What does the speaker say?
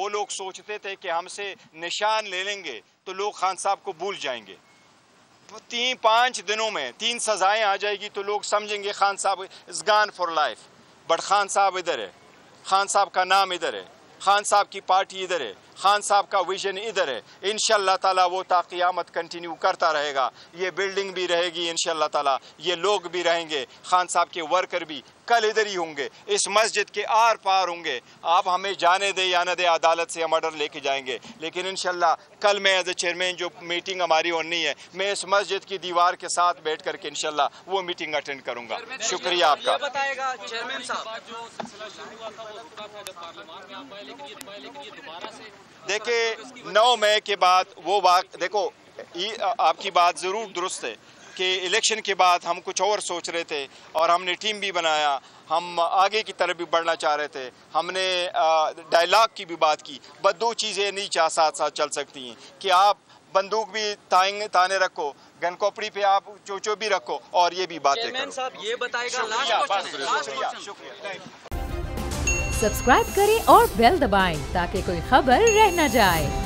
वो लोग सोचते थे कि हमसे निशान ले लेंगे तो लोग खान साहब को भूल जाएंगे। 3-5 दिनों में 3 सजाएं आ जाएगी तो लोग समझेंगे Khan Sahab is gone for life. But Khan Sahab इधर है, खान साहब का नाम इधर है, खान साहब की पार्टी इधर है, खान साहब का विजन इधर है। इंशाअल्लाह ताला वो ता क़यामत कंटिन्यू करता रहेगा। ये बिल्डिंग भी रहेगी इंशाअल्लाह ताला, ये लोग भी रहेंगे, खान साहब के वर्कर भी कल इधर ही होंगे, इस मस्जिद के आर पार होंगे। आप हमें जाने दे या न दे, अदालत से हम ऑर्डर लेके जाएंगे, लेकिन इंशाअल्लाह कल मैं एज ए चेयरमैन जो मीटिंग हमारी होनी है, मैं इस मस्जिद की दीवार के साथ बैठ करके इंशाअल्लाह वो मीटिंग अटेंड करूंगा। शुक्रिया आपका। बताएगा चेयरमैन साहब, देखिए 9 मई के बाद वो बात, देखो आपकी बात ज़रूर दुरुस्त है कि इलेक्शन के बाद हम कुछ और सोच रहे थे और हमने टीम भी बनाया, हम आगे की तरफ भी बढ़ना चाह रहे थे, हमने डायलॉग की भी बात की। बस 2 चीज़ें नहीं साथ साथ चल सकती हैं कि आप बंदूक भी ताने रखो, गन खोपड़ी पे आप चोचो भी रखो और ये भी बातें करो। साहब ये बताएगा, शुक्रिया। सब्सक्राइब करें और बेल दबाएं ताकि कोई खबर रह न जाए।